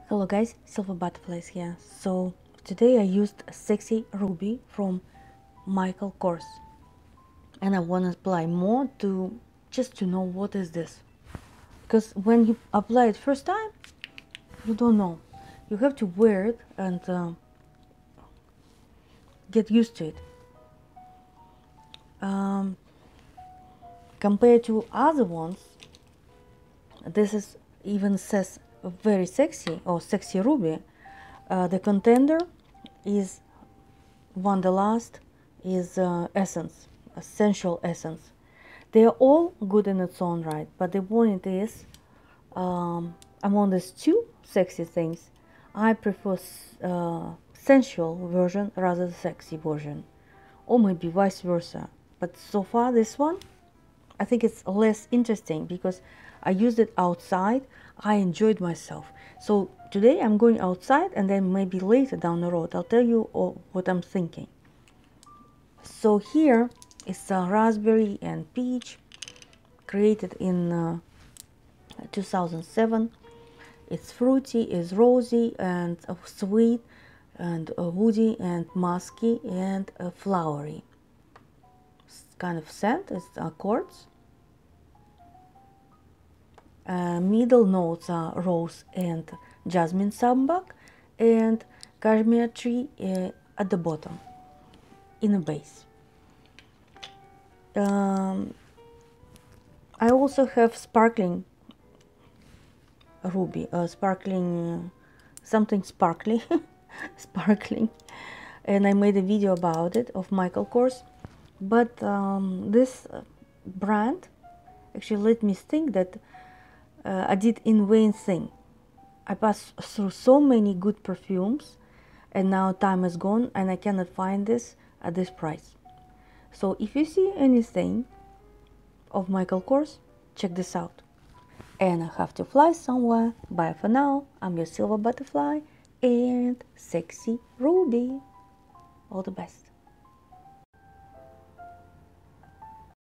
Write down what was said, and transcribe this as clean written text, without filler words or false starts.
Hello guys, Silver Butterflies here. So today I used a sexy Ruby from Michael Kors, and I want to apply more to just to know what is this, because when you apply it first time you don't know. You have to wear it and get used to it. Compared to other ones, this is even says very sexy or sexy Ruby. The contender is Wanderlust, is essence, essential essence. They are all good in its own right, but the point is, among these two sexy things, I prefer sensual version rather than sexy version, or maybe vice versa. But so far this one, I think it's less interesting because I used it outside. I enjoyed myself. So today I'm going outside, and then maybe later down the road I'll tell you what I'm thinking. So here is raspberry and peach, created in 2007. It's fruity, it's rosy and sweet and woody and musky and flowery. It's kind of scent, it's quartz. Middle notes are rose and jasmine sambac and cashmere tree at the bottom in a base. I also have sparkling Ruby, sparkling something sparkly sparkling, and I made a video about it of Michael Kors. But this brand actually let me think that I did in vain thing. I passed through so many good perfumes, and now time is gone and I cannot find this at this price. So if you see anything of Michael Kors, check this out. And I have to fly somewhere. Bye for now. I'm your Silver Butterfly and Sexy Ruby. All the best.